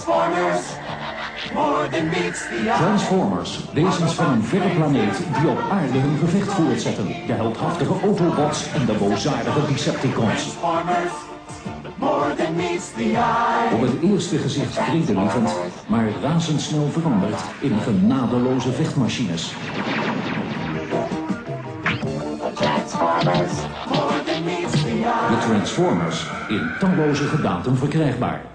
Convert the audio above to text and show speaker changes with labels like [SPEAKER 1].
[SPEAKER 1] Transformers, wezens van een verre planeet die op aarde hun gevecht voortzetten. De heldhaftige Autobots en de boosaardige Decepticons. Op het eerste gezicht vredelievend, maar razendsnel veranderd in genadeloze vechtmachines. De Transformers, in talloze gedaanten verkrijgbaar.